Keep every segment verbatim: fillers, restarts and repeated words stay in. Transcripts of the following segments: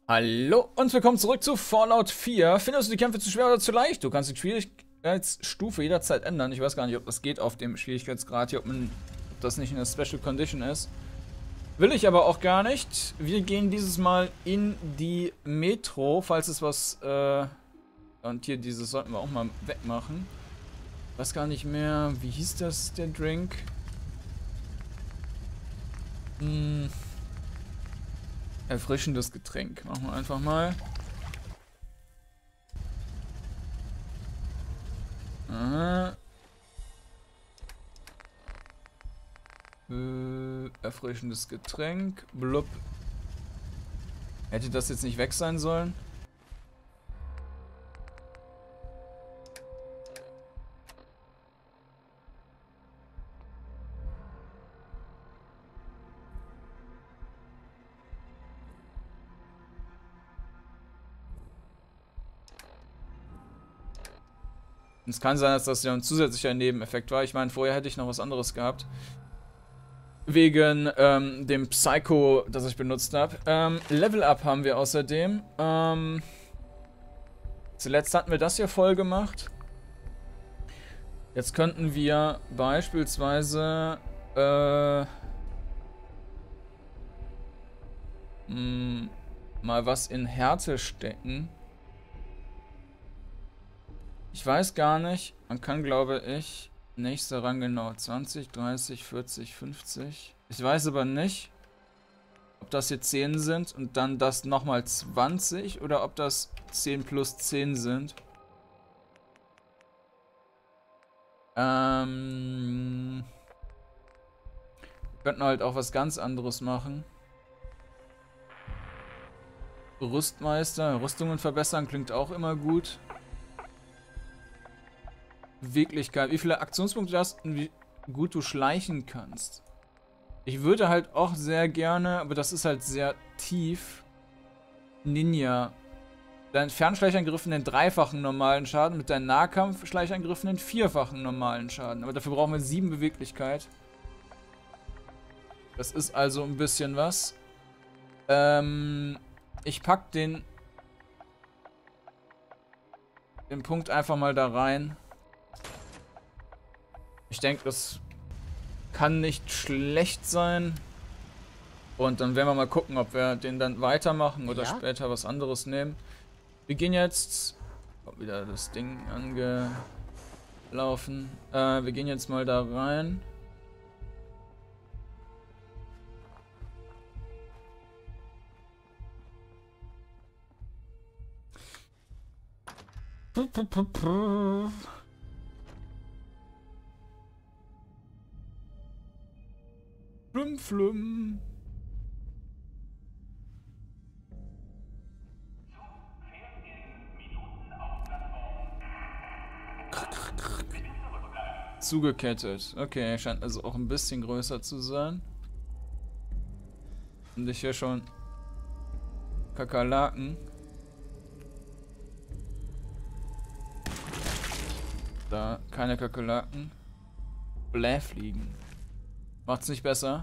Hallo und willkommen zurück zu Fallout vier. Findest du die Kämpfe zu schwer oder zu leicht? Du kannst die Schwierigkeitsstufe jederzeit ändern. Ich weiß gar nicht, ob das geht auf dem Schwierigkeitsgrad hier, ob, man, ob das nicht eine Special Condition ist. Will ich aber auch gar nicht. Wir gehen dieses Mal in die Metro, falls es was... Äh und hier dieses sollten wir auch mal wegmachen. Ich weiß gar nicht mehr, wie hieß das, der Drink? Hm... Erfrischendes Getränk. Machen wir einfach mal. Aha. Äh, erfrischendes Getränk. Blub. Hätte das jetzt nicht weg sein sollen? Es kann sein, dass das ja ein zusätzlicher Nebeneffekt war. Ich meine, vorher hätte ich noch was anderes gehabt. Wegen ähm, dem Psycho, das ich benutzt habe. Ähm, Level Up haben wir außerdem. Ähm, zuletzt hatten wir das hier voll gemacht. Jetzt könnten wir beispielsweise äh, mh, mal was in Härte stecken. Ich weiß gar nicht. Man kann, glaube ich, nächster Rang genau zwanzig, dreißig, vierzig, fünfzig. Ich weiß aber nicht, ob das hier zehn sind und dann das nochmal zwanzig oder ob das zehn plus zehn sind. Ähm, wir könnten halt auch was ganz anderes machen. Rüstmeister, Rüstungen verbessern klingt auch immer gut. Beweglichkeit, wie viele Aktionspunkte du hast und wie gut du schleichen kannst. Ich würde halt auch sehr gerne, aber das ist halt sehr tief, Ninja. Dein Fernschleichangriffen den dreifachen normalen Schaden, mit deinen Nahkampf-Schleichangriffen den vierfachen normalen Schaden. Aber dafür brauchen wir sieben Beweglichkeit. Das ist also ein bisschen was. Ähm, ich pack den, den Punkt einfach mal da rein. Ich denke, das kann nicht schlecht sein. Und dann werden wir mal gucken, ob wir den dann weitermachen oder ja? später was anderes nehmen. Wir gehen jetzt... Kommt wieder das Ding angelaufen. Äh, wir gehen jetzt mal da rein. Puh, puh, puh, puh. Flum, flum. Zugekettet. Okay, scheint also auch ein bisschen größer zu sein. Und ich hier schon Kakerlaken. Da, keine Kakerlaken. Blähfliegen. Macht's nicht besser.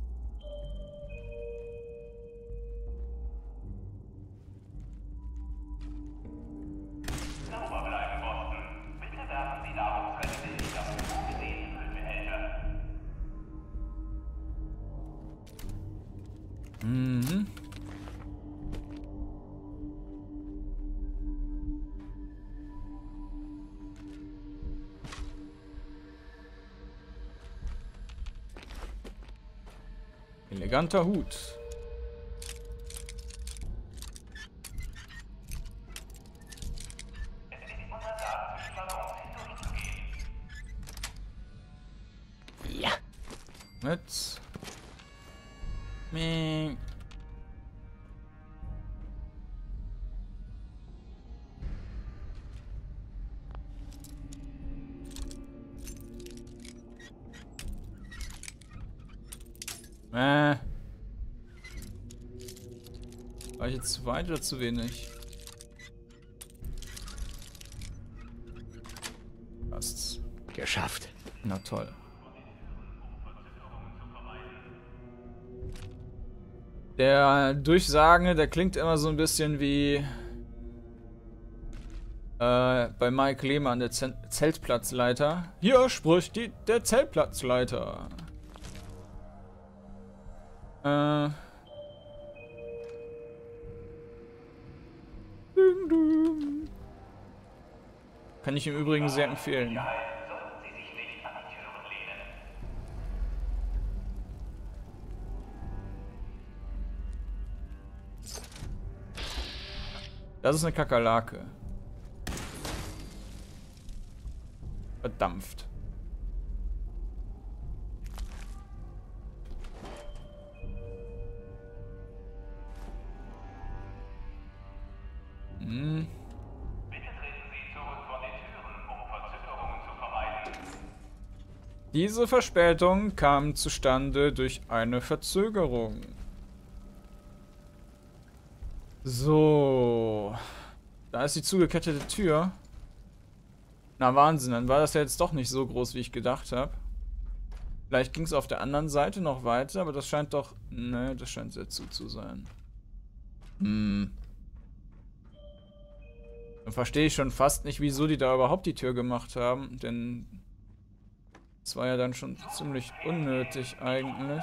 Sauber bleiben, Boston. Bitte werfen Sie Nahrungsreste nicht auf zugesehene Müllbehälter. Mhm. Eleganter Hut. Ja. Mit. Meh. Äh. War ich jetzt zu weit oder zu wenig? Passt's. Geschafft. Na toll. Der Durchsagende, der klingt immer so ein bisschen wie äh, bei Mike Lehmann, der Z Zeltplatzleiter. Hier spricht die, der Zeltplatzleiter. Äh. Ding, ding. Kann ich im Übrigen sehr empfehlen. Sollten Sie sich nicht an die Türen lehnen. Das ist eine Kakerlake. Verdampft. Hm. Bitte treten Sie zurück von den Türen, um Verzögerungen zu vermeiden. Diese Verspätung kam zustande durch eine Verzögerung. So. Da ist die zugekettete Tür. Na Wahnsinn, dann war das ja jetzt doch nicht so groß, wie ich gedacht habe. Vielleicht ging es auf der anderen Seite noch weiter, aber das scheint doch... Ne, das scheint sehr zu zu sein. Hm. Dann verstehe ich schon fast nicht, wieso die da überhaupt die Tür gemacht haben, denn... Das war ja dann schon ziemlich unnötig eigentlich.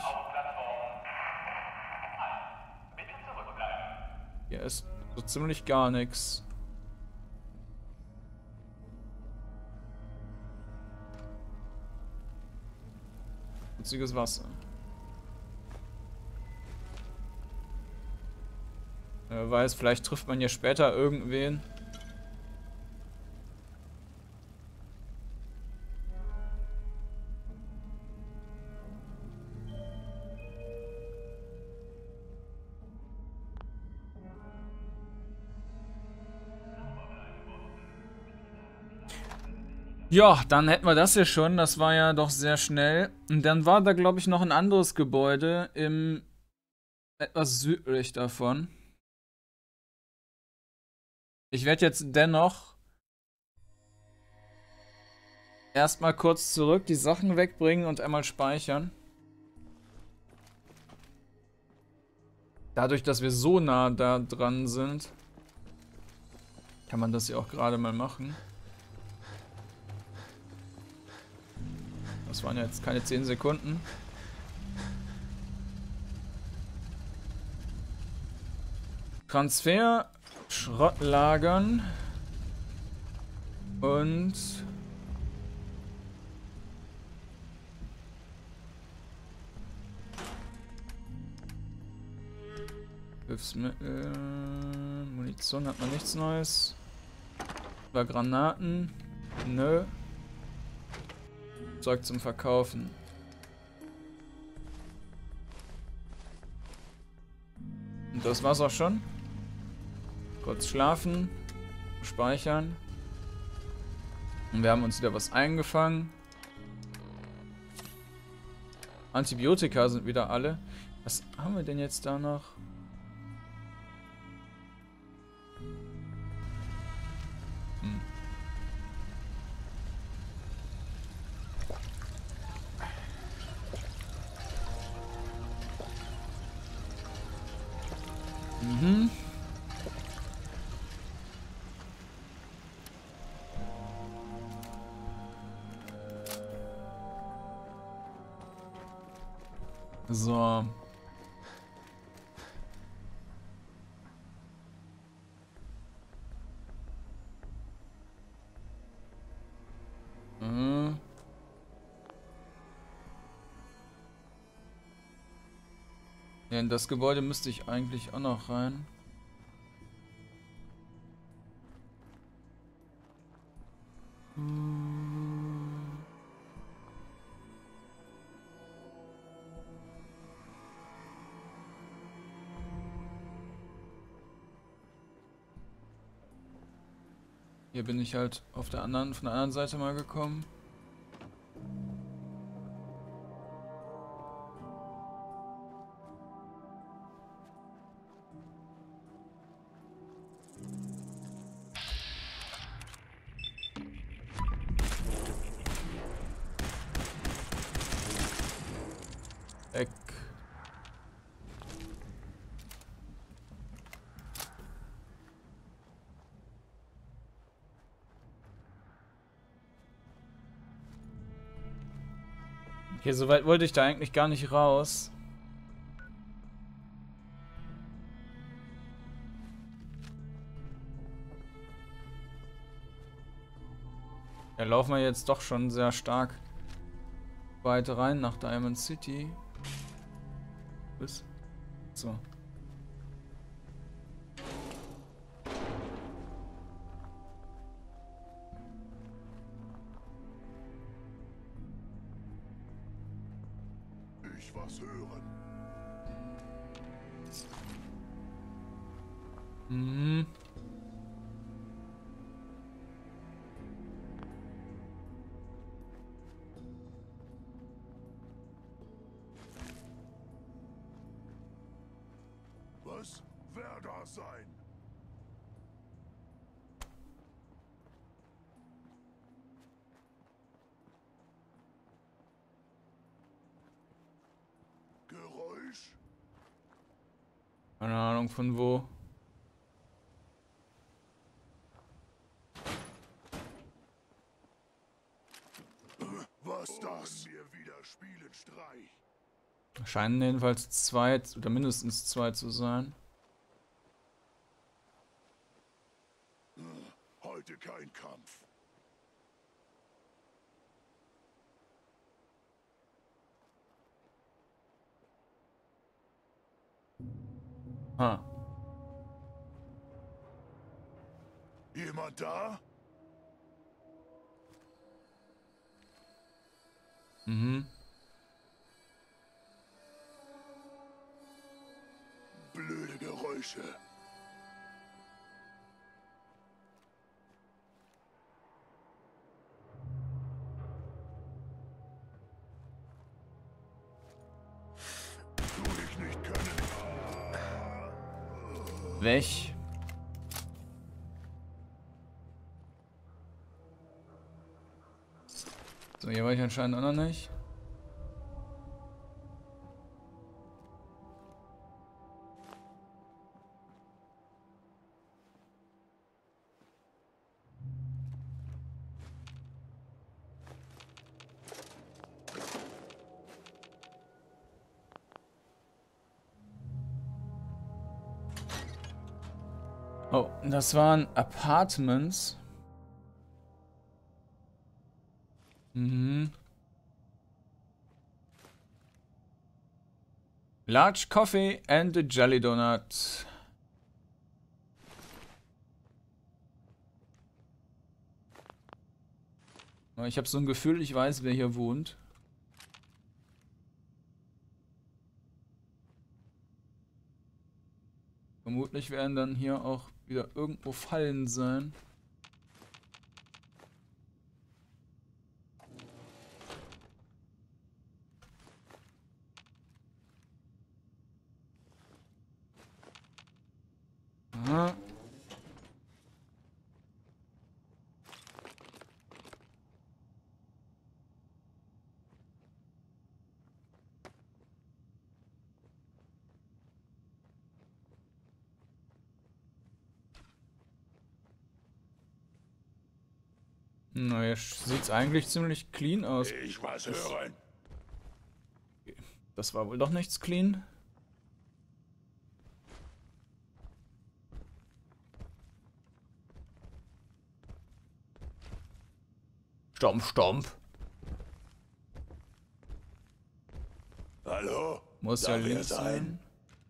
Bitte zurückbleiben. Hier ist so ziemlich gar nichts. Schmutziges Wasser. Wer weiß, vielleicht trifft man hier später irgendwen. Ja, dann hätten wir das hier schon. Das war ja doch sehr schnell. Und dann war da, glaube ich, noch ein anderes Gebäude im etwas südlich davon. Ich werde jetzt dennoch erstmal kurz zurück, die Sachen wegbringen und einmal speichern. Dadurch, dass wir so nah da dran sind, kann man das ja auch gerade mal machen. Das waren ja jetzt keine zehn Sekunden. Transfer, Schrott lagern und Hilfsmittel, Munition hat man nichts Neues. Über Granaten, nö. Zeug zum Verkaufen. Und das war's auch schon. Kurz schlafen, speichern. Und wir haben uns wieder was eingefangen. Antibiotika sind wieder alle. Was haben wir denn jetzt da noch? Hm. Mhm. So. Mhm. Ja, in das Gebäude müsste ich eigentlich auch noch rein. Hier bin ich halt auf der anderen, von der anderen Seite mal gekommen. Weg. Okay, so weit wollte ich da eigentlich gar nicht raus. Da laufen wir jetzt doch schon sehr stark weit rein nach Diamond City. Bis. So. Ich was hören. Mhm. Was? Wer da sein? Geräusch? Keine Ahnung von wo. Was das? Mir wieder spielen Streich. Scheinen jedenfalls zwei oder mindestens zwei zu sein. Heute kein Kampf. Ha. Jemand da? Mhm. Blöde Geräusche. Tu ich nicht können. Weg. So, hier war ich anscheinend auch noch nicht. Oh, das waren Apartments. Mhm. Large coffee and a jelly donut. Ich habe so ein Gefühl, ich weiß, wer hier wohnt. Vermutlich werden dann hier auch wieder irgendwo Fallen sein. Aha. Na, jetzt sieht's eigentlich ziemlich clean aus. Ich was hören. Das war wohl doch nichts clean. Stomp, stomp. Hallo? Muss Darf ja wer links sein.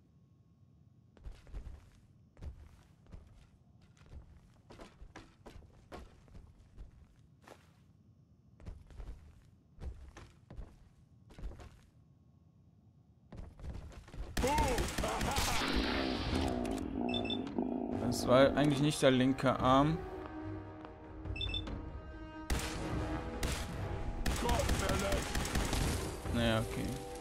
Das war eigentlich nicht der linke Arm. Naja, okay.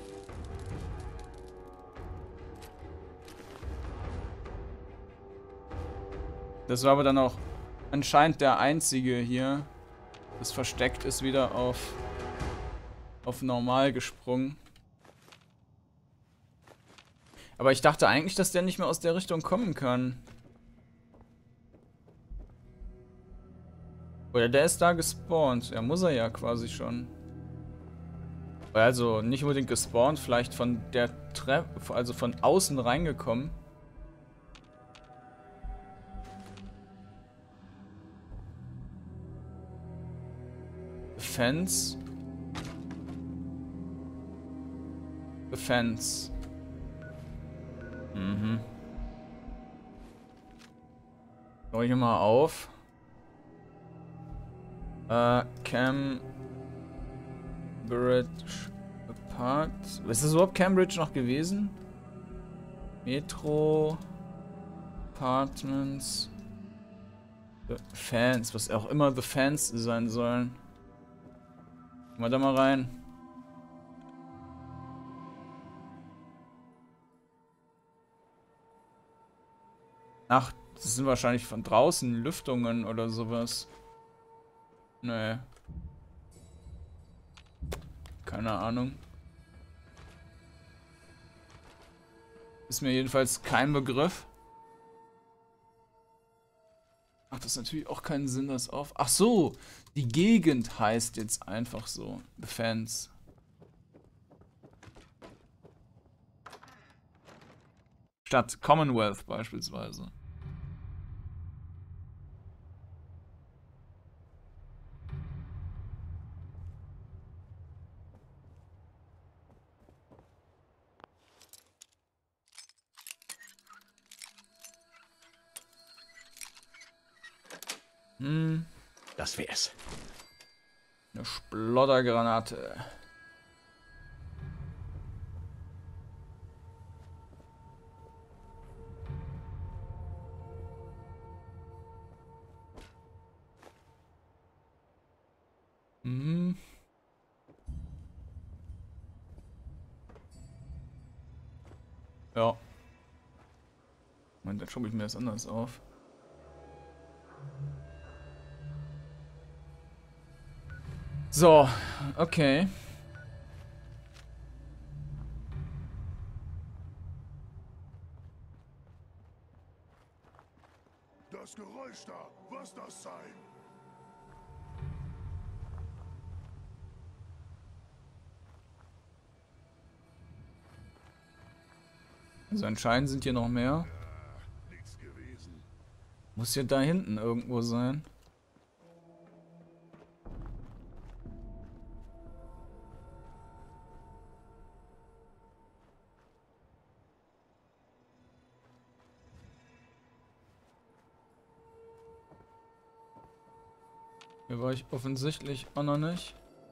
Das war aber dann auch anscheinend der einzige hier. Das versteckt ist wieder auf, auf normal gesprungen. Aber ich dachte eigentlich, dass der nicht mehr aus der Richtung kommen kann. Oder der ist da gespawnt. Ja, muss er ja quasi schon. Also nicht unbedingt gespawnt, vielleicht von der Treppe, also von außen reingekommen. Fence. Fence. Mhm. Schau ich mal auf. Äh, Cambridge Apart. Ist das überhaupt Cambridge noch gewesen? Metro. Apartments. The Fans. Was auch immer The Fans sein sollen. Gucken wir da mal rein. Ach, das sind wahrscheinlich von draußen Lüftungen oder sowas. Nee. Keine Ahnung. Ist mir jedenfalls kein Begriff. Macht das natürlich auch keinen Sinn, das auf... Ach so, die Gegend heißt jetzt einfach so. The Fans. Statt Commonwealth beispielsweise. Hm. Das wär's. Eine Sploddergranate. Hm. Ja. Moment, dann schaue ich mir das anders auf. So, okay. Das Geräusch da, was das sein? Also anscheinend sind hier noch mehr. Äh, nichts gewesen. Muss hier da hinten irgendwo sein. Hier war ich offensichtlich auch noch nicht.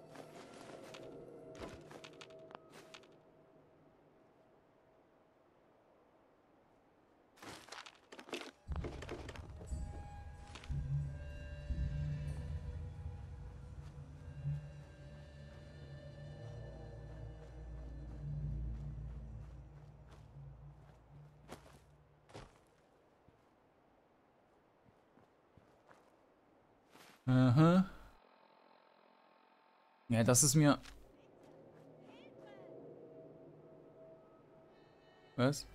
Aha. Ja, das ist mir... Was?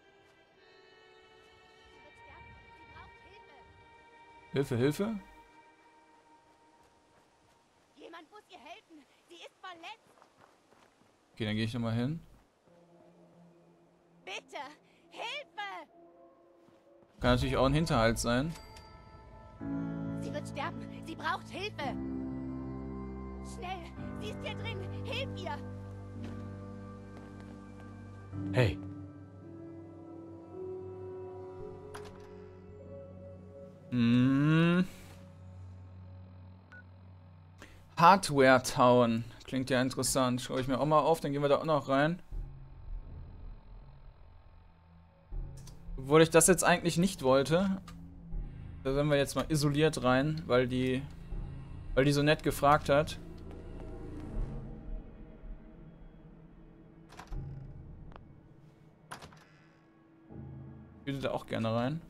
Hilfe, Hilfe? Jemand muss ihr helfen. Sie ist verletzt. Okay, dann gehe ich nochmal hin. Bitte, Hilfe! Kann natürlich auch ein Hinterhalt sein. Sie wird sterben. Sie braucht Hilfe. Schnell, sie ist hier drin. Hilf ihr. Hey, Hm. Hardware Town. Klingt ja interessant. Schaue ich mir auch mal auf, dann gehen wir da auch noch rein. Obwohl ich das jetzt eigentlich nicht wollte. Da sind wir jetzt mal isoliert rein, weil die, weil die so nett gefragt hat. Ich würde da auch gerne rein.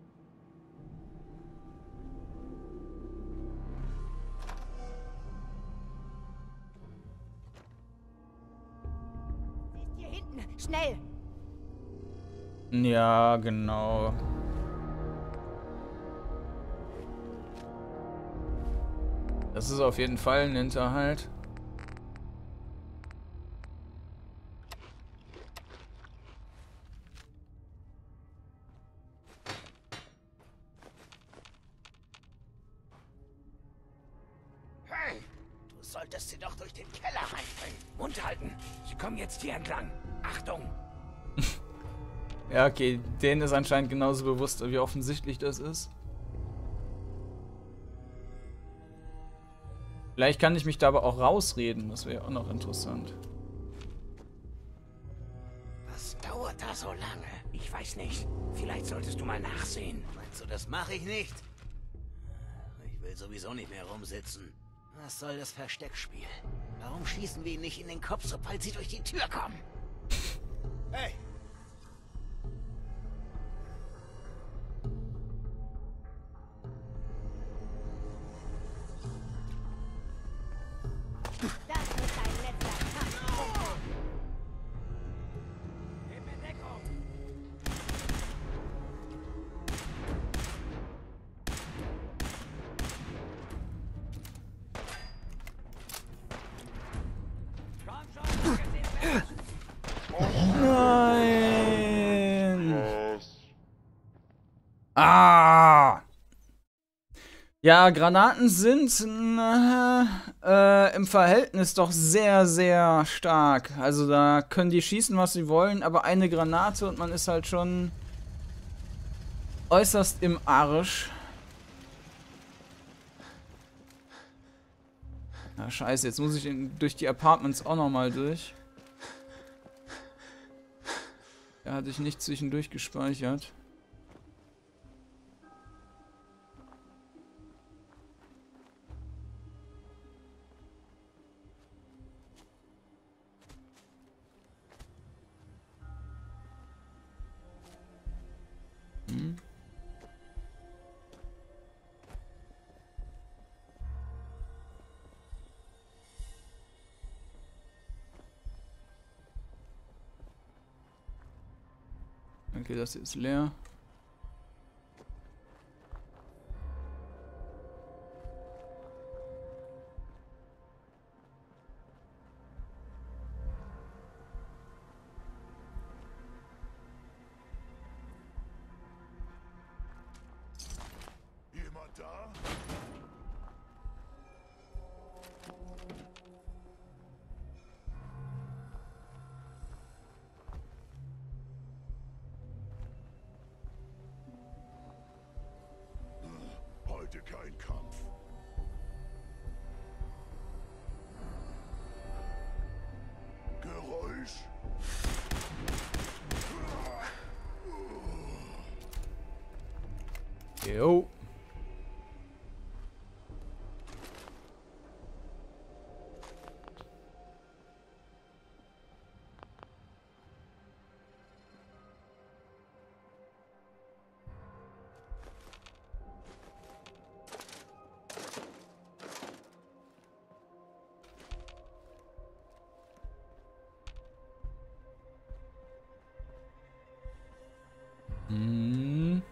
Sie ist hier hinten. Schnell. Ja, genau. Das ist auf jeden Fall ein Hinterhalt. solltest sie doch durch den Keller reinbringen. Mund halten. Sie kommen jetzt hier entlang. Achtung! Ja, okay. Denen ist anscheinend genauso bewusst, wie offensichtlich das ist. Vielleicht kann ich mich da aber auch rausreden. Das wäre auch noch interessant. Was dauert da so lange? Ich weiß nicht. Vielleicht solltest du mal nachsehen. Meinst du, das mache ich nicht? Ich will sowieso nicht mehr rumsitzen. Was soll das Versteckspiel? Warum schießen wir ihn nicht in den Kopf, sobald sie durch die Tür kommen? Hey! Das wird dein letzter Kampf. Gib mir Deckung! Nein! Ah! Ja, Granaten sind äh, äh, im Verhältnis doch sehr, sehr stark. Also da können die schießen, was sie wollen, aber eine Granate und man ist halt schon äußerst im Arsch. Na scheiße, jetzt muss ich in, durch die Apartments auch nochmal durch. Da hatte ich nicht zwischendurch gespeichert. Hm. Okay, das ist leer. Jemand da? Heute kein Kampf. Geräusch. Jo. Hm.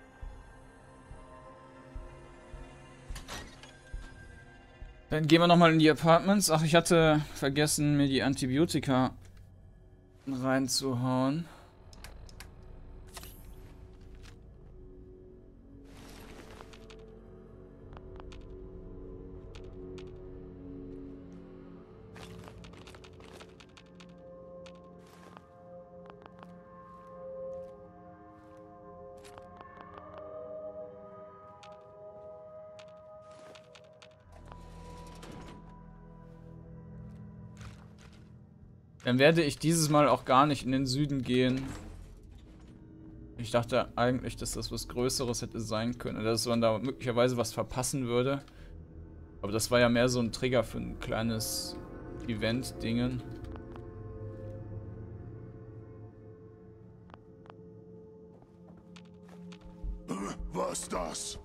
Dann gehen wir nochmal in die Apartments. Ach, ich hatte vergessen, mir die Antibiotika reinzuhauen. Dann werde ich dieses Mal auch gar nicht in den Süden gehen. Ich dachte eigentlich, dass das was Größeres hätte sein können. Dass man da möglicherweise was verpassen würde. Aber das war ja mehr so ein Trigger für ein kleines Event-Dingen. Was das?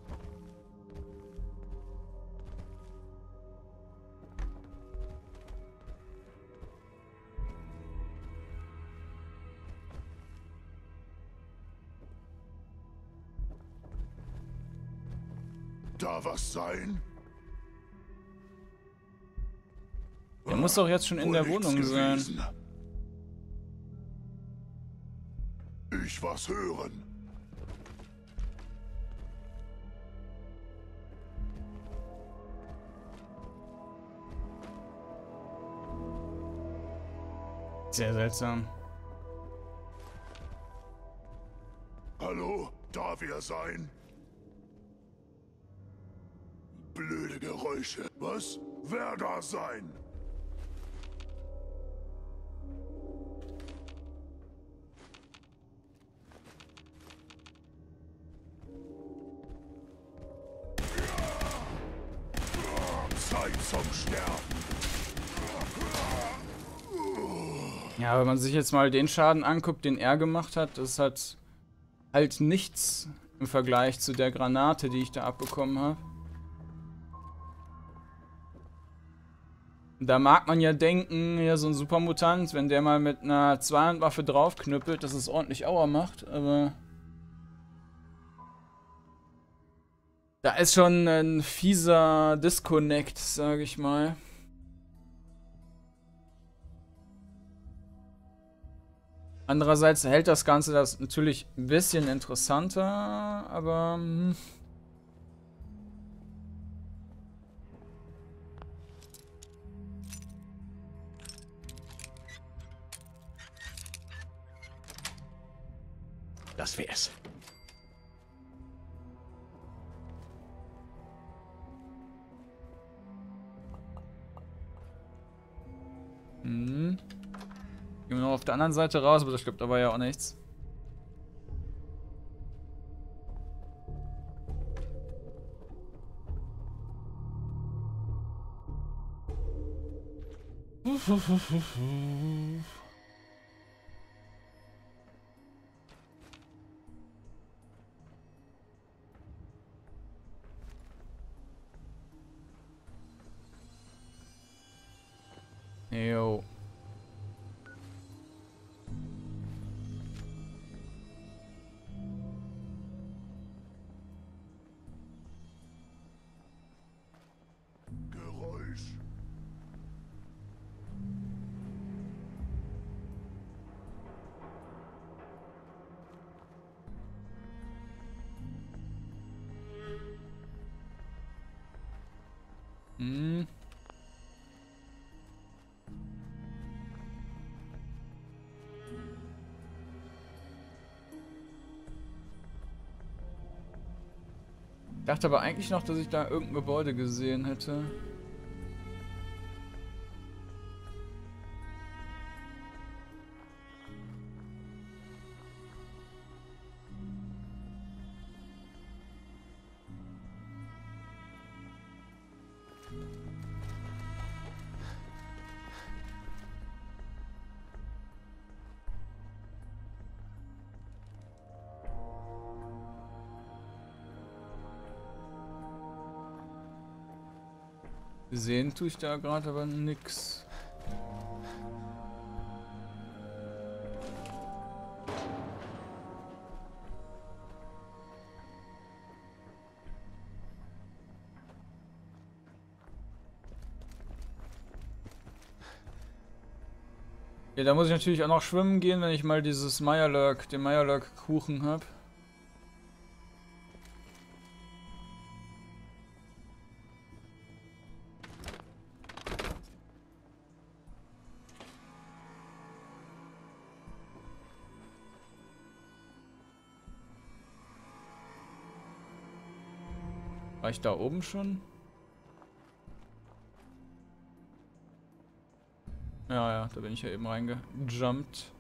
Da was sein? Der muss doch jetzt schon in der Wohnung sein. Ich was hören. Sehr seltsam. Hallo? Darf er sein? Blöde Geräusche. Was? Wer da sein? Zeit zum Sterben. Ja, wenn man sich jetzt mal den Schaden anguckt, den er gemacht hat, das ist halt, halt nichts im Vergleich zu der Granate, die ich da abbekommen habe. Da mag man ja denken, ja, so ein Supermutant, wenn der mal mit einer Zweihandwaffe draufknüppelt, dass es ordentlich Aua macht, aber da ist schon ein fieser Disconnect, sage ich mal. Andererseits hält das Ganze das natürlich ein bisschen interessanter, aber hm. Das wär's. Hm. Gehen wir noch auf der anderen Seite raus, aber ich glaube, da war ja auch nichts. Jo. Geräusch. Hm. Ich dachte aber eigentlich noch, dass ich da irgendein Gebäude gesehen hätte. Sehen tue ich da gerade aber nix. Ja, da muss ich natürlich auch noch schwimmen gehen, wenn ich mal dieses Mirelurk, den Mirelurk-Kuchen habe. War ich da oben schon? Ja, ja, da bin ich ja eben reingejumpt.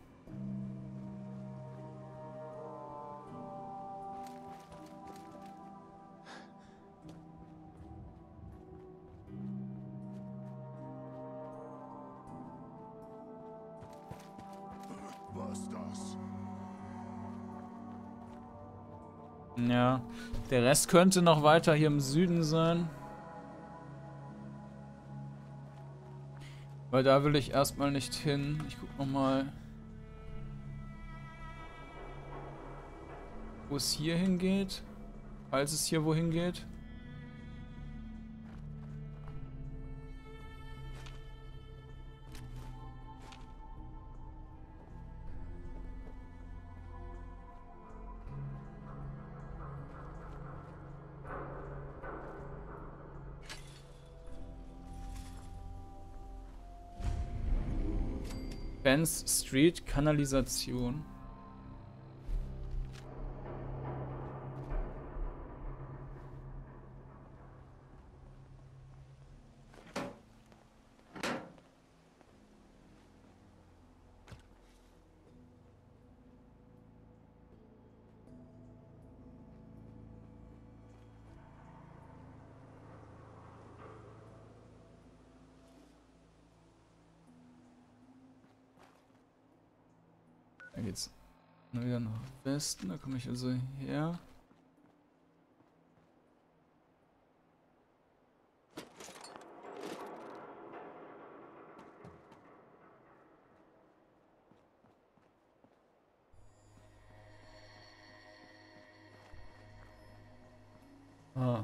Was das? Ja, der Rest könnte noch weiter hier im Süden sein. Weil da will ich erstmal nicht hin. Ich guck nochmal, wo es hier hingeht. Falls es hier wohin geht. Benz Street, Kanalisation. Da geht's wieder nach Westen, da komme ich also her. Ah.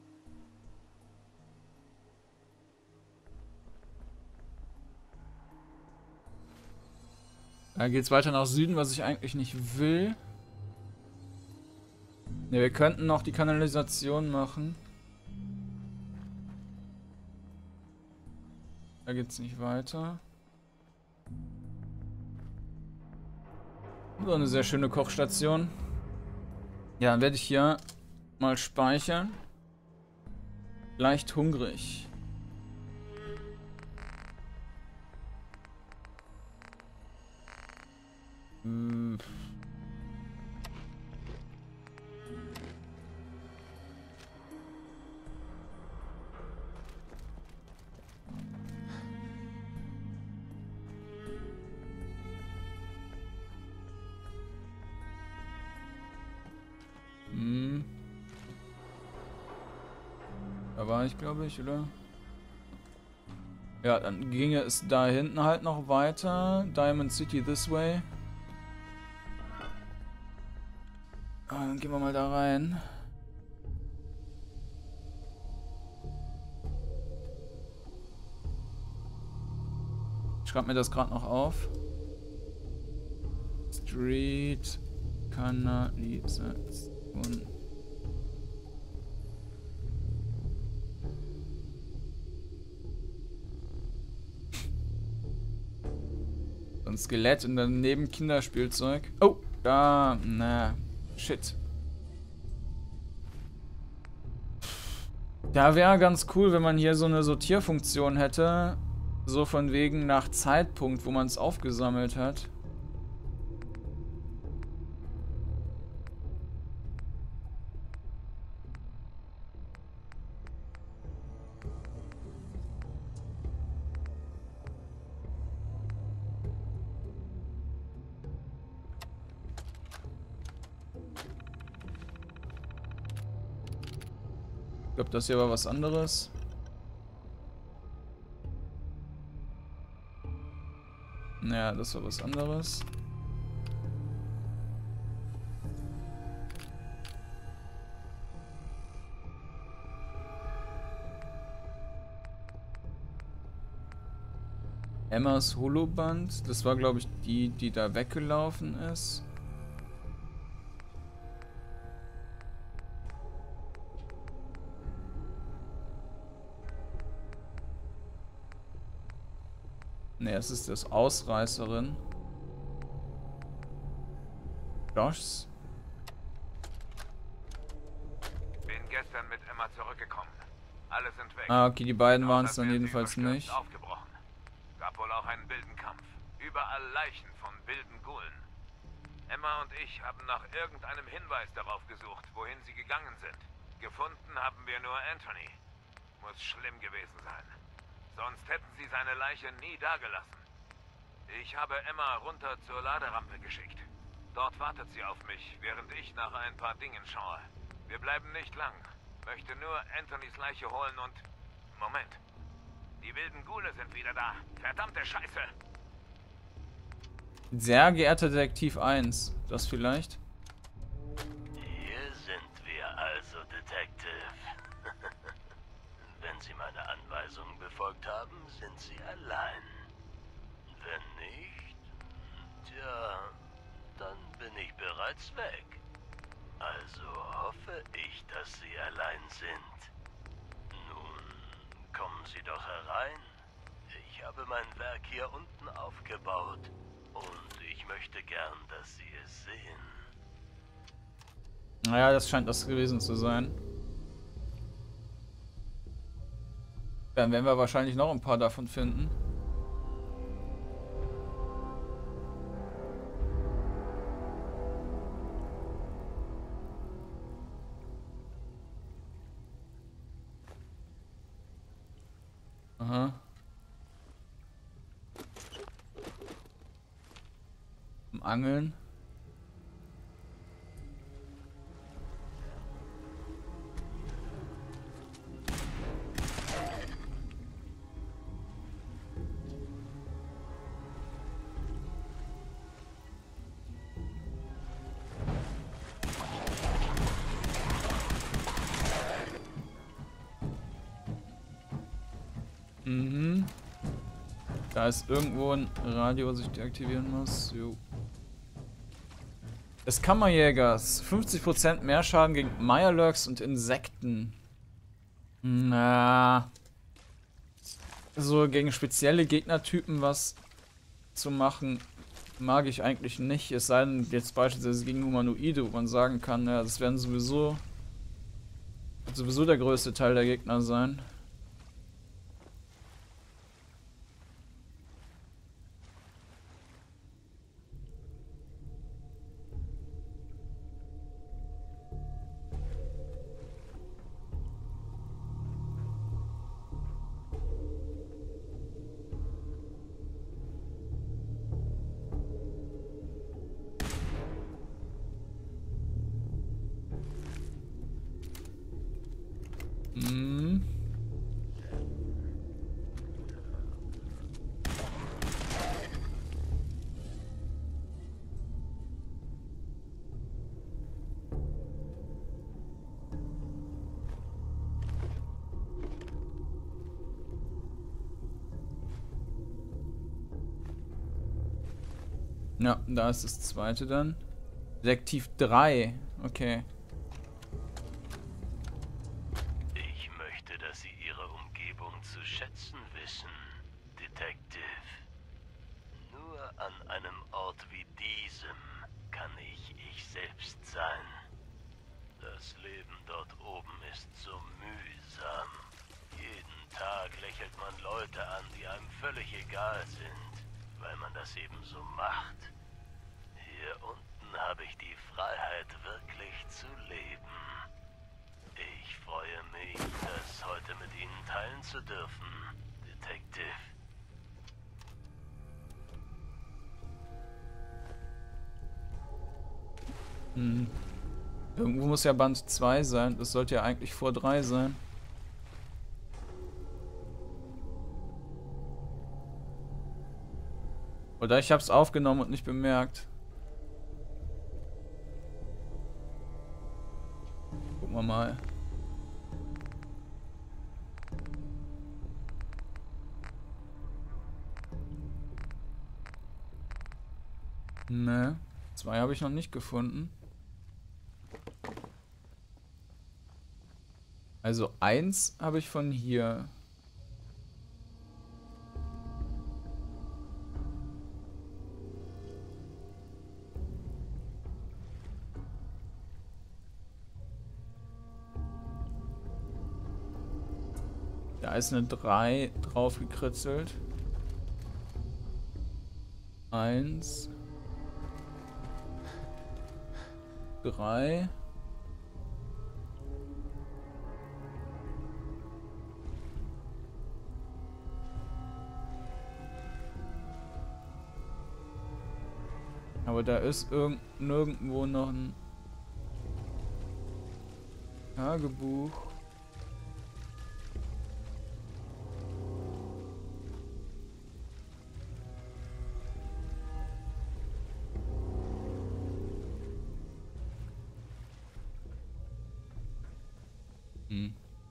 Da geht's weiter nach Süden, was ich eigentlich nicht will. Ne, wir könnten noch die Kanalisation machen. Da geht's nicht weiter. So eine sehr schöne Kochstation. Ja, dann werde ich hier mal speichern. Leicht hungrig. Hm. Hm. Da war ich, glaube ich, oder? Ja, dann ginge es da hinten halt noch weiter. Diamond City this way. Ah, dann gehen wir mal da rein. Ich schreibe mir das gerade noch auf. Street Kanalisation. So ein Skelett und daneben Kinderspielzeug. Oh, da, na, shit. Da wäre ganz cool, wenn man hier so eine Sortierfunktion hätte. So von wegen nach Zeitpunkt, wo man es aufgesammelt hat. Ich glaube, das hier war was anderes. Naja, das war was anderes. Emmas Holoband. Das war, glaube ich, die, die da weggelaufen ist. Ne, es ist das Ausreißerin. Joshs. Bin gestern mit Emma zurückgekommen. Alle sind weg. Ah, okay, die beiden waren es Außer dann wir sind jedenfalls verstört nicht. Aufgebrochen. Gab wohl auch einen wilden Kampf. Überall Leichen von wilden Ghoulen. Emma und ich haben nach irgendeinem Hinweis darauf gesucht, wohin sie gegangen sind. Gefunden haben wir nur Anthony. Muss schlimm gewesen sein. Sonst hätten sie seine Leiche nie dagelassen. Ich habe Emma runter zur Laderampe geschickt. Dort wartet sie auf mich, während ich nach ein paar Dingen schaue. Wir bleiben nicht lang. Möchte nur Anthonys Leiche holen und... Moment. Die wilden Ghule sind wieder da. Verdammte Scheiße. Sehr geehrter Detektiv eins. Das vielleicht? Hier sind wir also, Detective. Wenn Sie meine Anweisungen befolgt haben, sind Sie allein. Wenn nicht, tja, dann bin ich bereits weg. Also hoffe ich, dass Sie allein sind. Nun, kommen Sie doch herein. Ich habe mein Werk hier unten aufgebaut. Und ich möchte gern, dass Sie es sehen. Naja, das scheint das gewesen zu sein. Dann werden wir wahrscheinlich noch ein paar davon finden. Aha. Zum Angeln. Mhm. Da ist irgendwo ein Radio, was ich deaktivieren muss. Jo. Des Kammerjägers. fünfzig Prozent mehr Schaden gegen Mirelurks und Insekten. Na. So gegen spezielle Gegnertypen was zu machen, mag ich eigentlich nicht. Es sei denn, jetzt beispielsweise gegen Humanoide, wo man sagen kann, ja, das werden sowieso, wird sowieso der größte Teil der Gegner sein. Hm. Ja, da ist das zweite dann. Detektiv drei. Okay. Ich möchte, dass Sie Ihre Umgebung zu schätzen wissen, Detective. Nur an einem Ort wie diesem kann ich ich selbst sein. Das Leben dort oben ist so mühsam. Jeden Tag lächelt man Leute an, die einem völlig egal sind, weil man das eben so macht. Hier unten habe ich die Freiheit, wirklich zu leben. Ich freue mich, das heute mit Ihnen teilen zu dürfen, Detective. Hm. Irgendwo muss ja Band zwei sein. Das sollte ja eigentlich vor drei sein. Oder ich habe es aufgenommen und nicht bemerkt. Gucken wir mal. Ne, zwei habe ich noch nicht gefunden. Also eins habe ich von hier. Da ist eine drei drauf gekritzelt. Eins. Drei. Aber da ist irgend nirgendwo noch ein Tagebuch. Hm.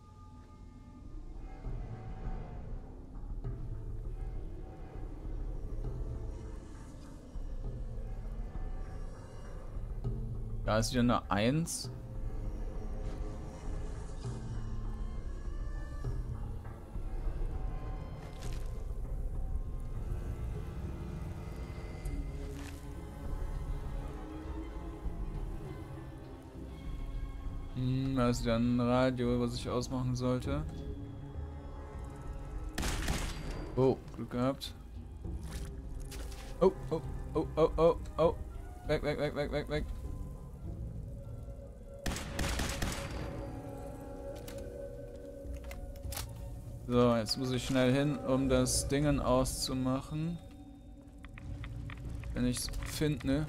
Da ist wieder eine Eins. Hm, da ist ja ein Radio, was ich ausmachen sollte. Oh, Glück gehabt. Oh, oh, oh, oh, oh, oh. Weg, weg, weg, weg, weg, weg. So, jetzt muss ich schnell hin, um das Dingen auszumachen. Wenn ich es finde.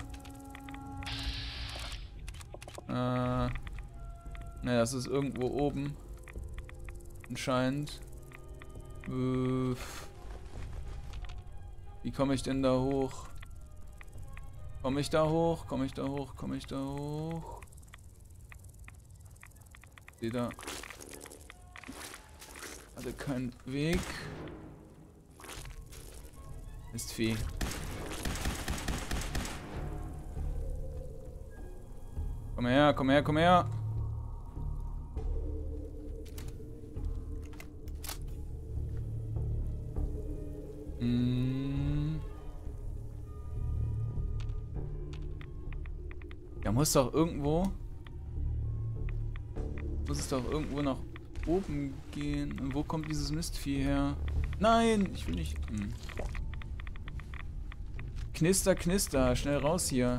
Äh. Ne, das ist irgendwo oben. Anscheinend. Äh, wie komme ich denn da hoch? Komme ich da hoch? Komme ich da hoch? Komme ich da hoch? Sehe da. Hatte keinen Weg. Ist Vieh. Komm her, komm her, komm her. Hm. Ja, muss doch irgendwo. Muss es doch irgendwo nach oben gehen. Und wo kommt dieses Mistvieh her? Nein, ich will nicht. Hm. Knister, knister. Schnell raus hier.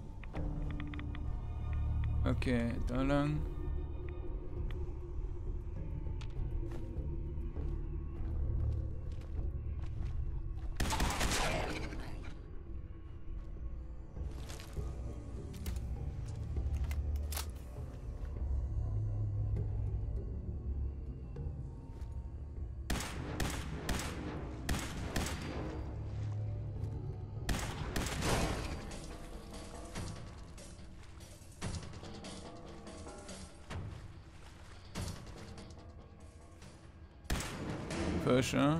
Okay, da lang. Fische.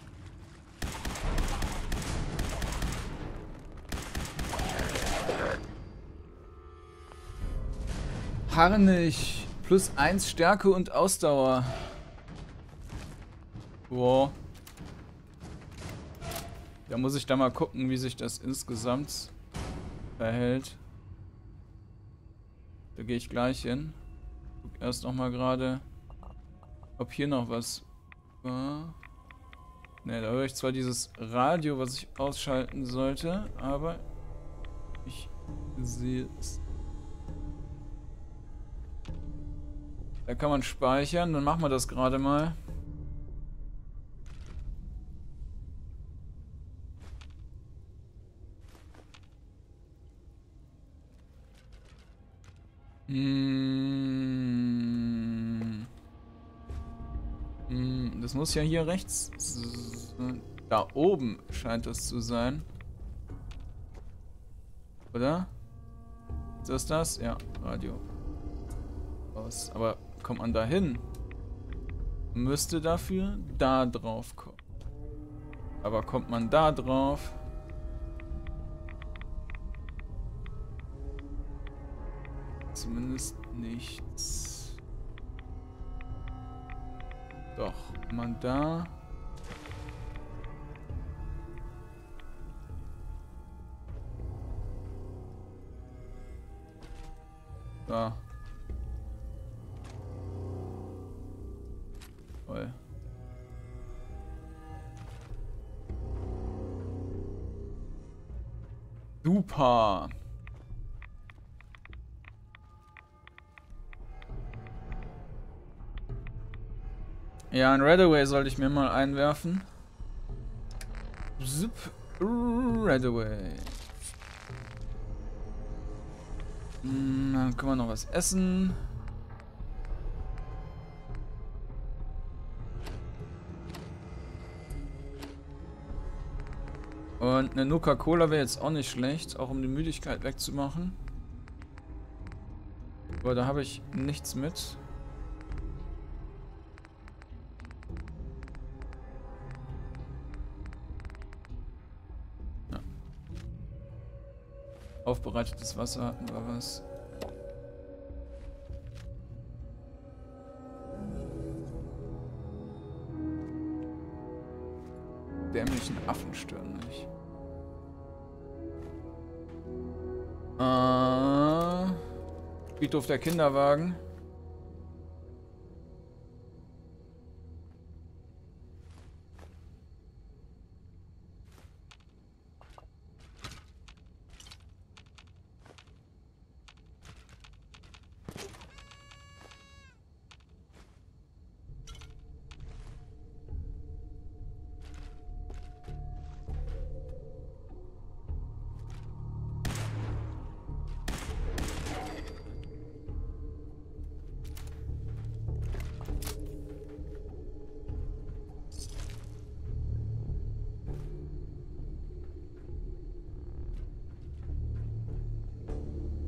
Harnisch. Plus eins Stärke und Ausdauer. Wow. Da muss ich da mal gucken, wie sich das insgesamt verhält. Da gehe ich gleich hin. Guck erst noch mal gerade, ob hier noch was war. Ne, da höre ich zwar dieses Radio, was ich ausschalten sollte, aber ich sehe es. Da kann man speichern, dann machen wir das gerade mal. Hm. Hm, das muss ja hier rechts. Da oben scheint das zu sein. Oder? Ist das das? Ja, Radio. Aus. Aber kommt man da hin? Müsste dafür da drauf kommen. Aber kommt man da drauf? Zumindest nichts. Doch, man da. Da. Toll. Super. Ja, ein Redaway sollte ich mir mal einwerfen. Zip. Redaway. Hm, dann können wir noch was essen. Und eine Nuka-Cola wäre jetzt auch nicht schlecht, auch um die Müdigkeit wegzumachen. Aber da habe ich nichts mit. Ja. Aufbereitetes Wasser hatten wir was. Dämlichen Affen stören mich. Äh, Friedhof der Kinderwagen.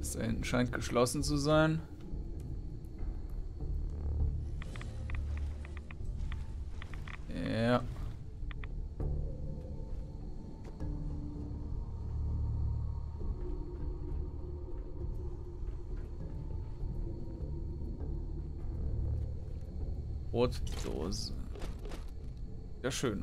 Das da hinten scheint geschlossen zu sein. Ja. Brotdose. Ja, schön.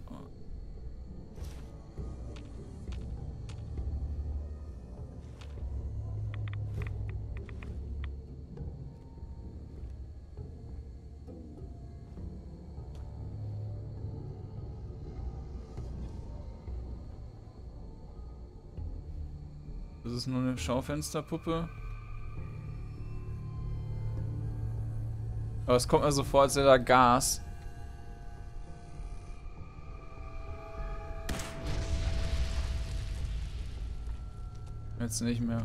Das ist nur eine Schaufensterpuppe. Aber es kommt mir so vor, als wäre da Gas. Jetzt nicht mehr.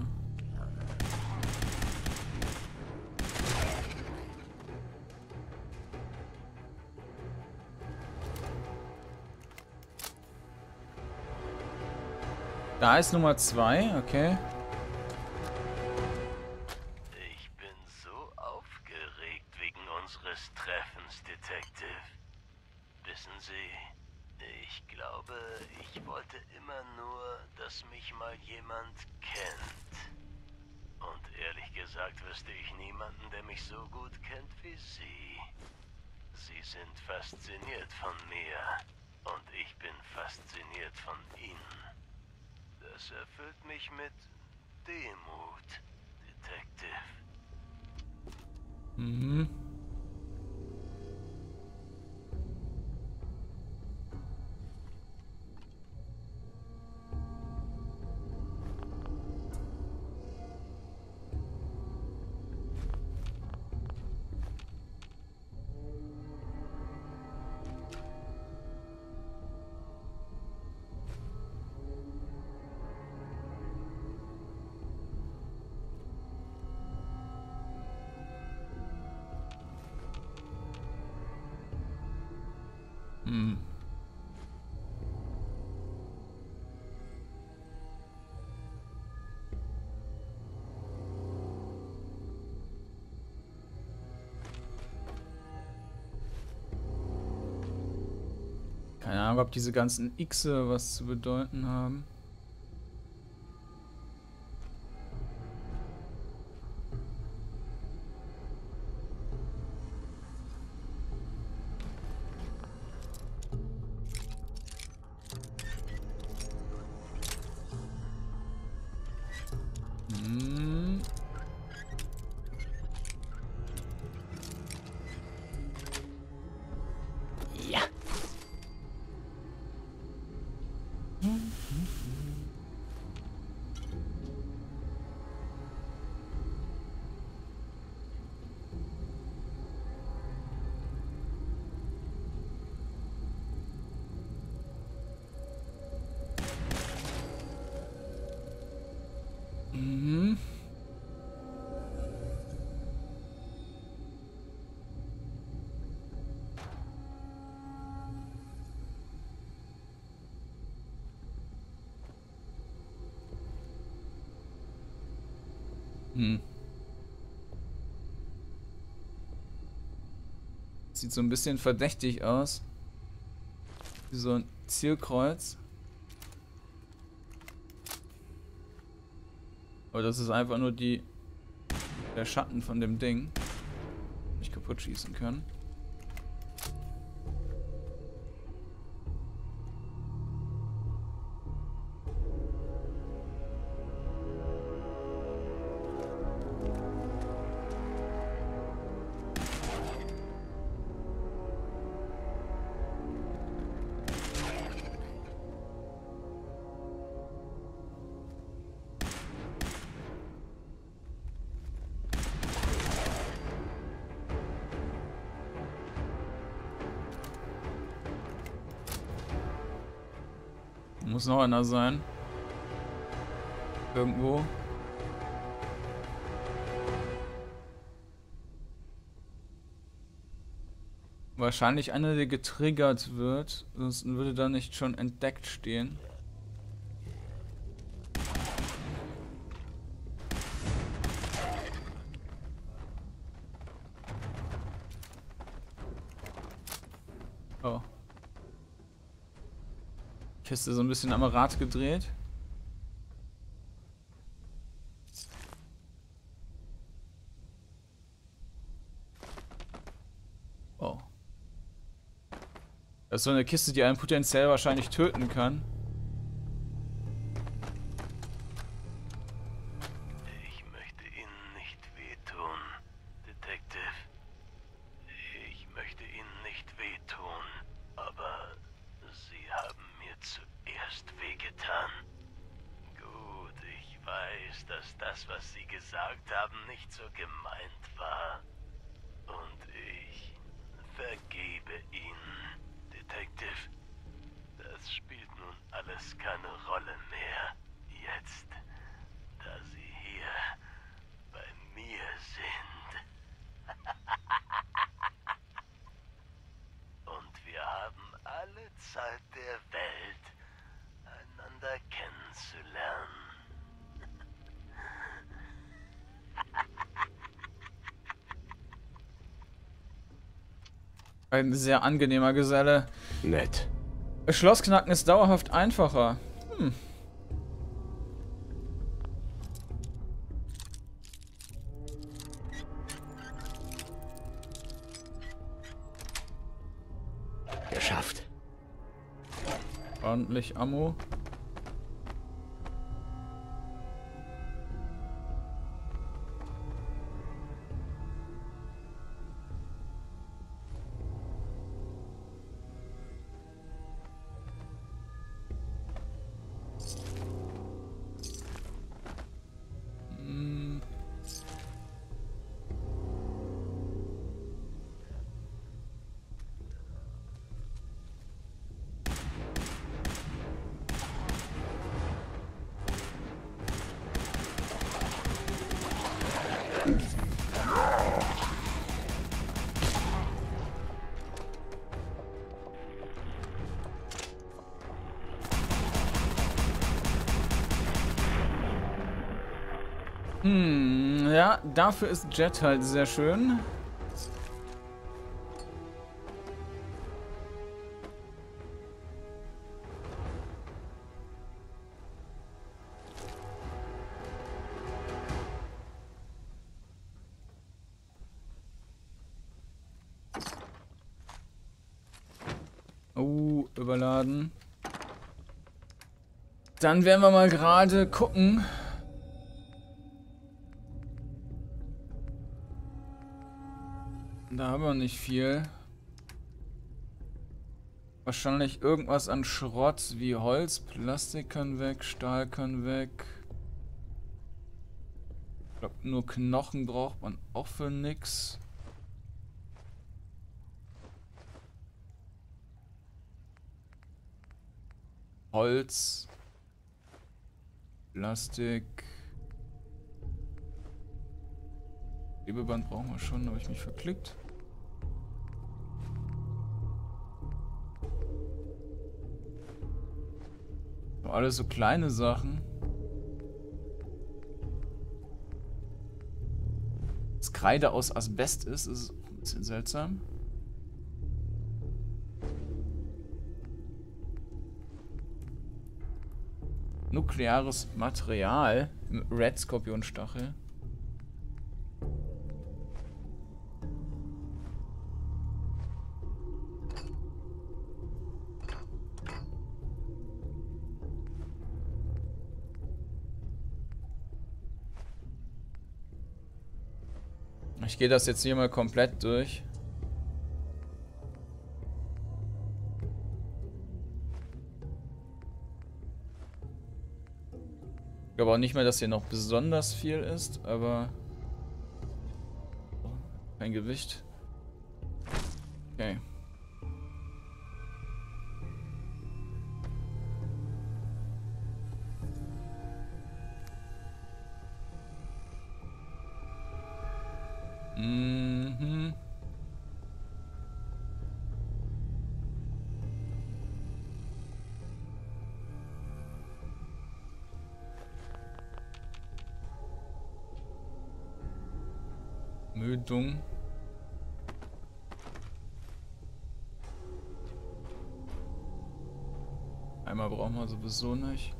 Da ist Nummer zwei, okay. Ich bin so aufgeregt wegen unseres Treffens, Detective. Wissen Sie, ich glaube, ich wollte immer nur, dass mich mal jemand kennt. Und ehrlich gesagt wüsste ich niemanden, der mich so gut kennt wie Sie. Sie sind fasziniert von mir und ich bin fasziniert von Ihnen. Das erfüllt mich mit Demut, Detective. Mhm. Hm. Keine Ahnung, ob diese ganzen Xe was zu bedeuten haben. Hm. Ja. Mhm. Hm. Sieht so ein bisschen verdächtig aus. Wie so ein Zielkreuz. Aber das ist einfach nur die der Schatten von dem Ding. Nicht kaputt schießen können. Muss noch einer sein. Irgendwo. Wahrscheinlich einer, der getriggert wird. Sonst würde da nicht schon entdeckt stehen. Oh. Kiste so ein bisschen am Rad gedreht. Oh. Das ist so eine Kiste, die einen potenziell wahrscheinlich töten kann. Ich möchte Ihnen nicht wehtun, Detective. Ich möchte Ihnen nicht wehtun, aber Sie haben mir zuerst wehgetan. Gut, ich weiß, dass das, was Sie gesagt haben, nicht so gemeint war. Und ich vergebe Ihnen, Detective. Das spielt nun alles keine Rolle mehr. Jetzt, da Sie hier bei mir sind. Und wir haben alle Zeit der Welt, einander kennenzulernen. Ein sehr angenehmer Geselle. Nett. Schlossknacken ist dauerhaft einfacher. Hm. Geschafft. Ordentlich Ammo. Hm, ja, dafür ist Jet halt sehr schön. Oh, überladen. Dann werden wir mal gerade gucken. Da haben wir nicht viel. Wahrscheinlich irgendwas an Schrott wie Holz, Plastik kann weg, Stahl kann weg. Ich glaube, nur Knochen braucht man auch für nix. Holz, Plastik. Klebeband brauchen wir schon, habe ich mich verklickt. Alles so kleine Sachen. Dass Kreide aus Asbest ist, ist ein bisschen seltsam. Nukleares Material im Red Skorpionstachel. Ich gehe das jetzt hier mal komplett durch. Ich glaube auch nicht mehr, dass hier noch besonders viel ist, aber kein Gewicht. Okay. Mhm. Müdung. Einmal brauchen wir sowieso nicht.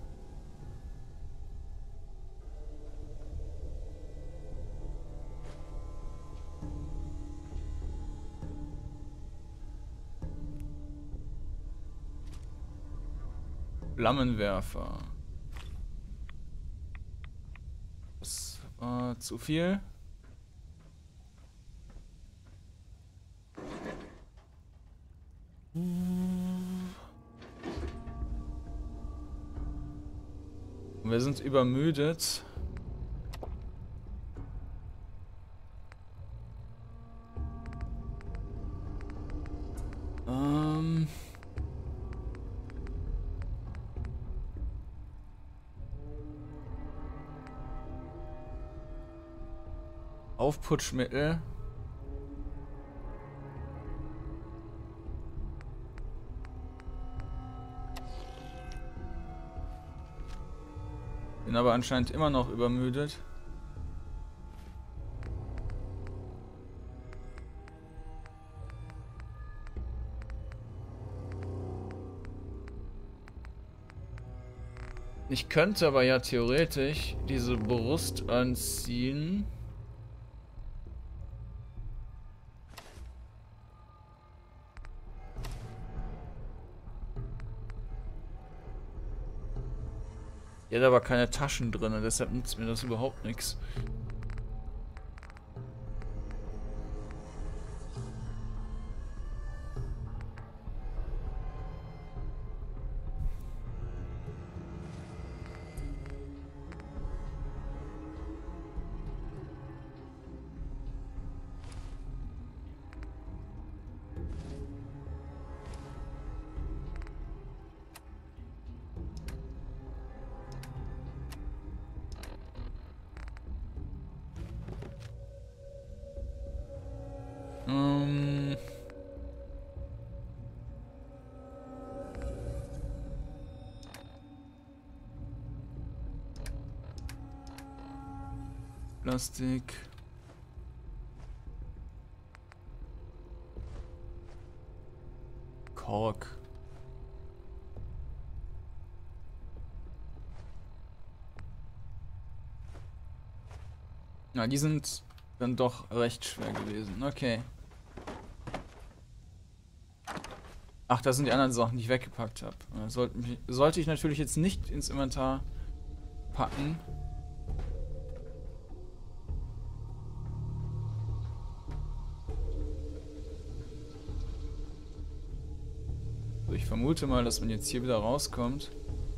Flammenwerfer. Das war zu viel. Wir sind übermüdet. Ähm... Aufputschmittel. Bin aber anscheinend immer noch übermüdet. Ich könnte aber ja theoretisch diese Brust anziehen. Die hat aber keine Taschen drin, deshalb nützt mir das überhaupt nichts. Ähm Plastik. Kork. Na, die sind dann doch recht schwer gewesen. Okay. Ach, das sind die anderen Sachen, die ich weggepackt habe. Sollte, sollte ich natürlich jetzt nicht ins Inventar packen. So, ich vermute mal, dass man jetzt hier wieder rauskommt.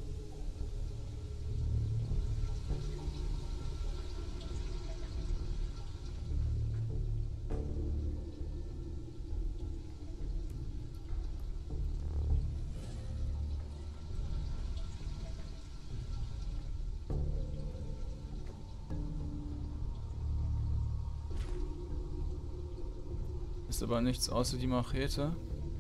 Ist aber nichts außer die Machete.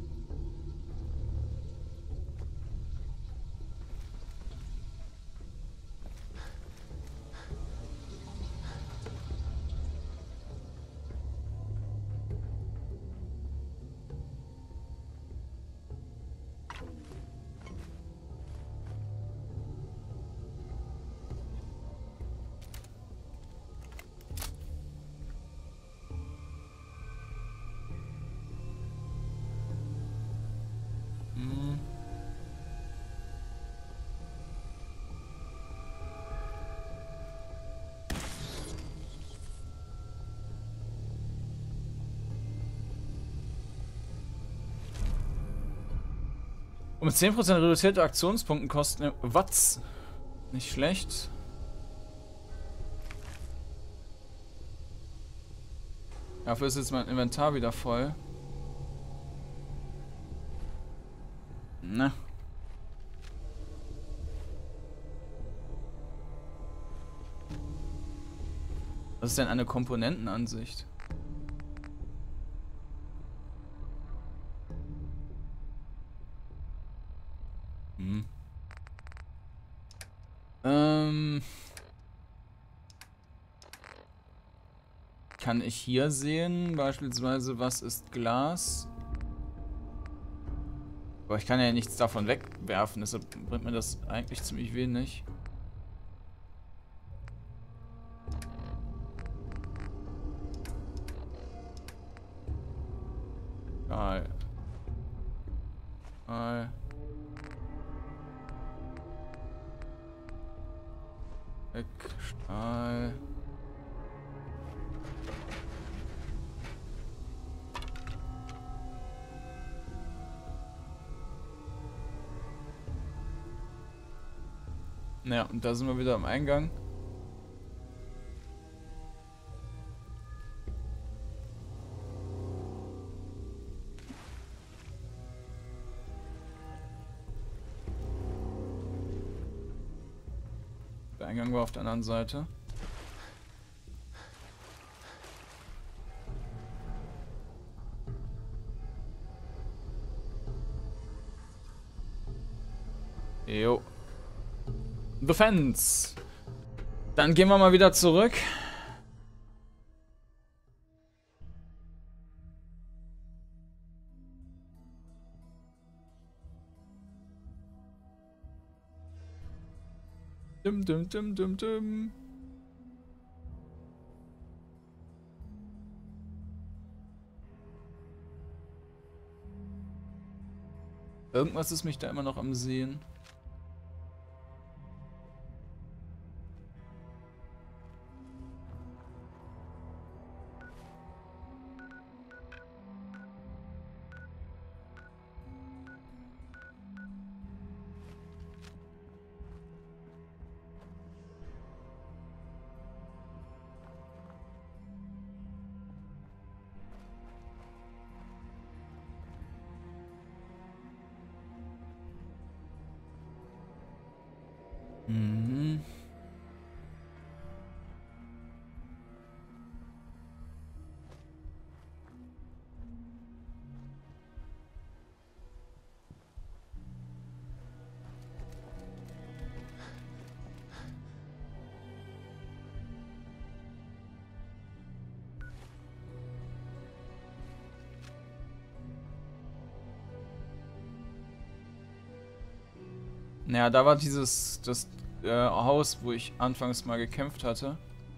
Um zehn Prozent reduzierte Aktionspunkten kosten Watts. Nicht schlecht. Dafür ist jetzt mein Inventar wieder voll. Na. Was ist denn eine Komponentenansicht? Hm. Ähm. Kann ich hier sehen, beispielsweise, was ist Glas? Aber ich kann ja nichts davon wegwerfen, deshalb bringt mir das eigentlich ziemlich wenig. Stahl. Stahl. Weg, Stahl. Naja, und da sind wir wieder am Eingang. Der Eingang war auf der anderen Seite. Jo. The Fence. Dann gehen wir mal wieder zurück. Dum, dum, dum, dum, dum. Irgendwas ist mich da immer noch am Sehen. Mhm. Naja, da war dieses das äh, Haus, wo ich anfangs mal gekämpft hatte.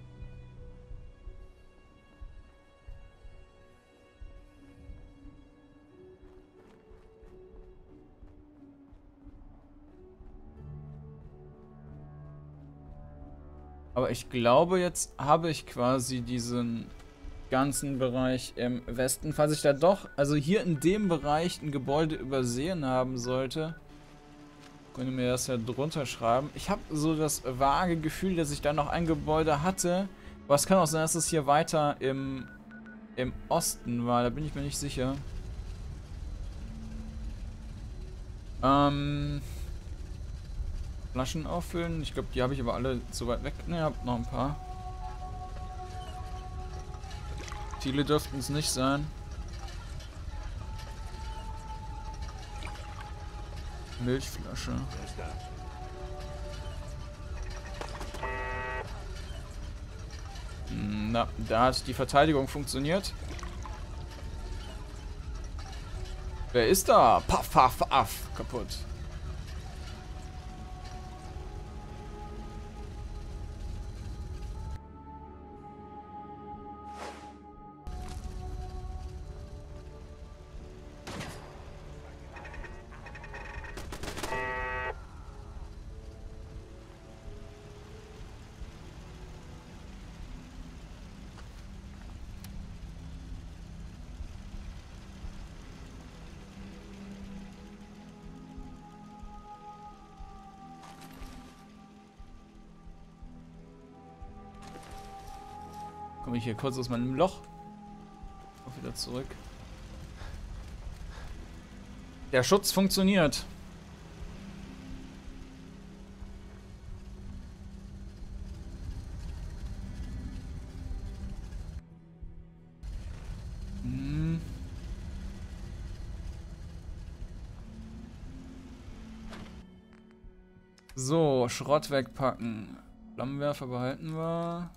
Aber ich glaube, jetzt habe ich quasi diesen ganzen Bereich im Westen. Falls ich da doch, also hier in dem Bereich ein Gebäude übersehen haben sollte, könnte mir das ja drunter schreiben. Ich habe so das vage Gefühl, dass ich da noch ein Gebäude hatte. Aber es kann auch sein, dass es hier weiter im, im Osten war. Da bin ich mir nicht sicher. Ähm... Flaschen auffüllen. Ich glaube, die habe ich aber alle zu weit weg. Ne, hab noch ein paar. Viele dürften es nicht sein. Milchflasche. Na, da hat die Verteidigung funktioniert. Wer ist da? Paff, paff, paff. Kaputt. Komme ich hier kurz aus meinem Loch. Auch wieder zurück. Der Schutz funktioniert. Hm. So, Schrott wegpacken. Flammenwerfer behalten wir.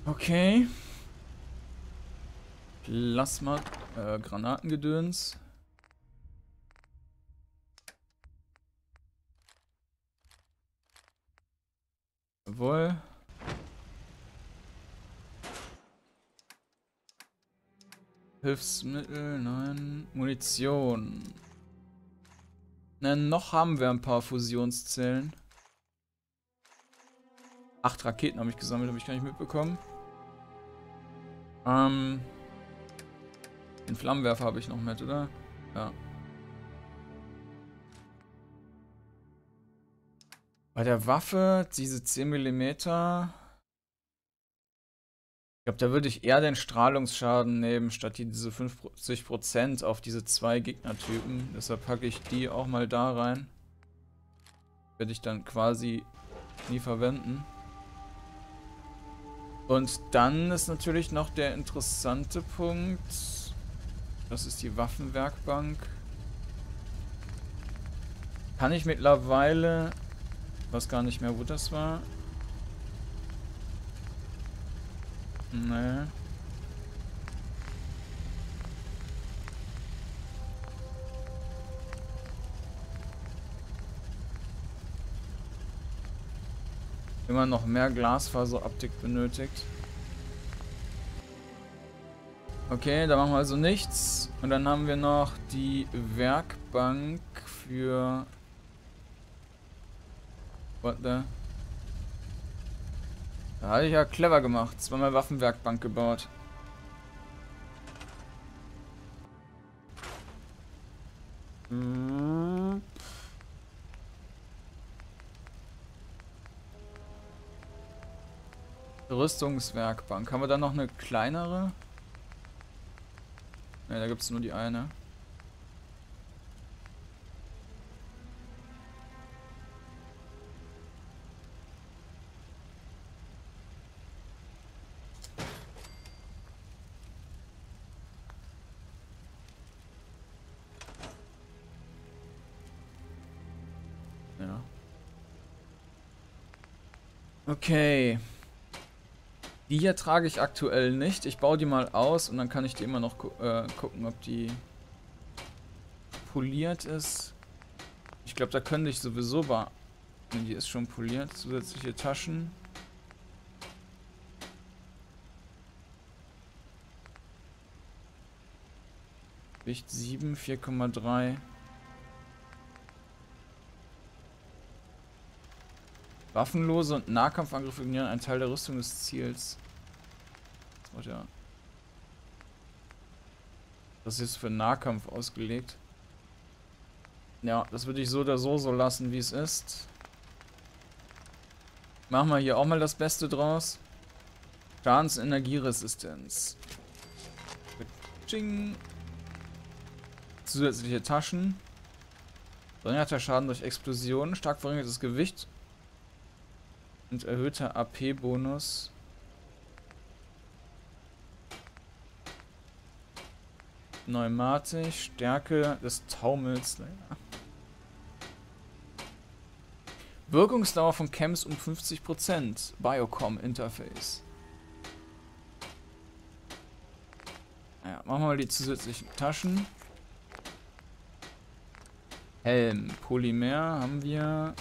Okay. Plasma, äh, Granatengedöns. Jawohl. Hilfsmittel, nein. Munition. Na, noch haben wir ein paar Fusionszellen. Acht Raketen habe ich gesammelt, habe ich gar nicht mitbekommen. Ähm. Den Flammenwerfer habe ich noch mit, oder? Ja. Bei der Waffe, diese zehn Millimeter. Ich glaube, da würde ich eher den Strahlungsschaden nehmen, statt die, diese fünfzig Prozent auf diese zwei Gegnertypen. Deshalb packe ich die auch mal da rein. Werde ich dann quasi nie verwenden. Und dann ist natürlich noch der interessante Punkt. Das ist die Waffenwerkbank. Kann ich mittlerweile... Ich weiß gar nicht mehr, wo das war. Nee. Immer noch mehr Glasfaseroptik benötigt. Okay, da machen wir also nichts. Und dann haben wir noch die Werkbank für... What the... Da hatte ich ja clever gemacht. Zweimal Waffenwerkbank gebaut. Hm. Rüstungswerkbank. Haben wir da noch eine kleinere? Ne, da gibt es nur die eine. Ja. Okay. Die hier trage ich aktuell nicht. Ich baue die mal aus und dann kann ich die immer noch gu äh, gucken, ob die poliert ist. Ich glaube, da könnte ich sowieso bei... Ne, die ist schon poliert. Zusätzliche Taschen. Gewicht sieben, vier Komma drei. Waffenlose und Nahkampfangriffe ignorieren einen Teil der Rüstung des Ziels. Das wird ja. Das ist für Nahkampf ausgelegt. Ja, das würde ich so oder so so lassen, wie es ist. Machen wir hier auch mal das Beste draus. Schadens- und Energieresistenz. Ching. Zusätzliche Taschen. Verringerter Schaden durch Explosionen. Stark verringertes Gewicht. Und erhöhter A P-Bonus. Pneumatisch. Stärke des Taumels. Naja. Wirkungsdauer von Chems um fünfzig Prozent. Biocom Interface. Naja, machen wir mal die zusätzlichen Taschen. Helm. Polymer haben wir.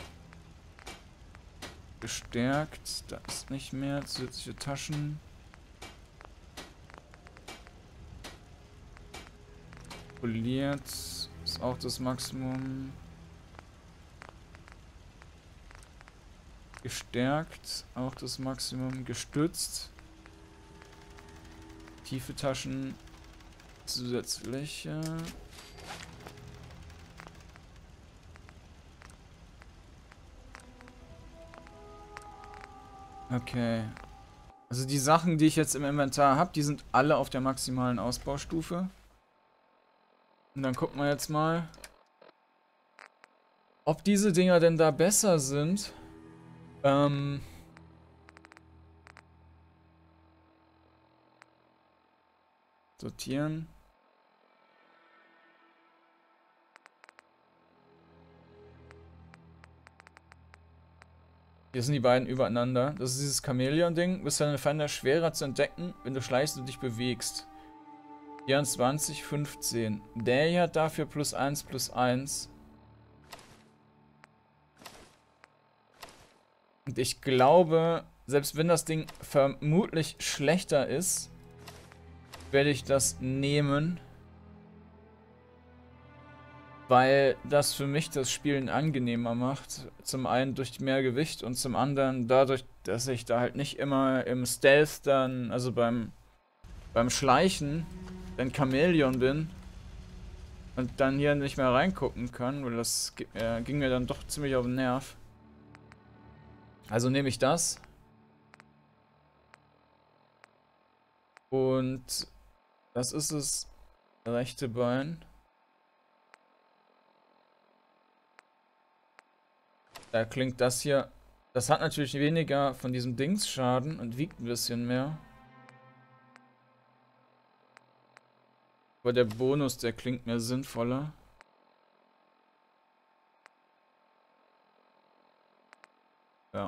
Gestärkt. Da ist nicht mehr. Zusätzliche Taschen. Poliert. Ist auch das Maximum. Gestärkt. Auch das Maximum. Gestützt. Tiefe Taschen. Zusätzliche. Okay. Also die Sachen, die ich jetzt im Inventar habe, die sind alle auf der maximalen Ausbaustufe. Und dann gucken wir jetzt mal, ob diese Dinger denn da besser sind. Ähm... Sortieren. Hier sind die beiden übereinander. Das ist dieses Chamäleon-Ding. Bist deine Feinde schwerer zu entdecken, wenn du schleichst und dich bewegst. vierundzwanzig, fünfzehn. Der hier hat dafür plus eins, plus eins. Und ich glaube, selbst wenn das Ding vermutlich schlechter ist, werde ich das nehmen. Weil das für mich das Spielen angenehmer macht. Zum einen durch mehr Gewicht und zum anderen dadurch, dass ich da halt nicht immer im Stealth dann, also beim, beim Schleichen, ein Chamäleon bin und dann hier nicht mehr reingucken kann, weil das äh, ging mir dann doch ziemlich auf den Nerv. Also nehme ich das. Und das ist das rechte Bein. Da klingt das hier. Das hat natürlich weniger von diesem Dingsschaden und wiegt ein bisschen mehr. Aber der Bonus, der klingt mir sinnvoller. Ja.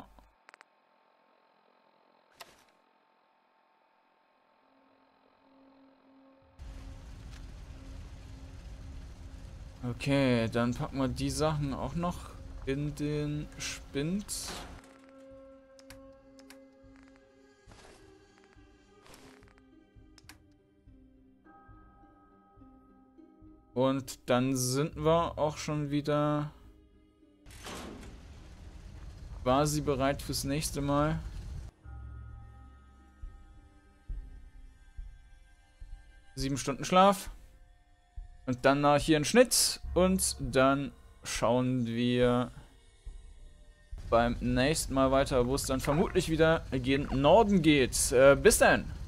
Okay, dann packen wir die Sachen auch noch in den Spind. Und dann sind wir auch schon wieder quasi bereit fürs nächste Mal. Sieben Stunden Schlaf. Und dann nach hier ein Schnitt. Und dann schauen wir beim nächsten Mal weiter, wo es dann vermutlich wieder gen Norden geht. Äh, bis dann!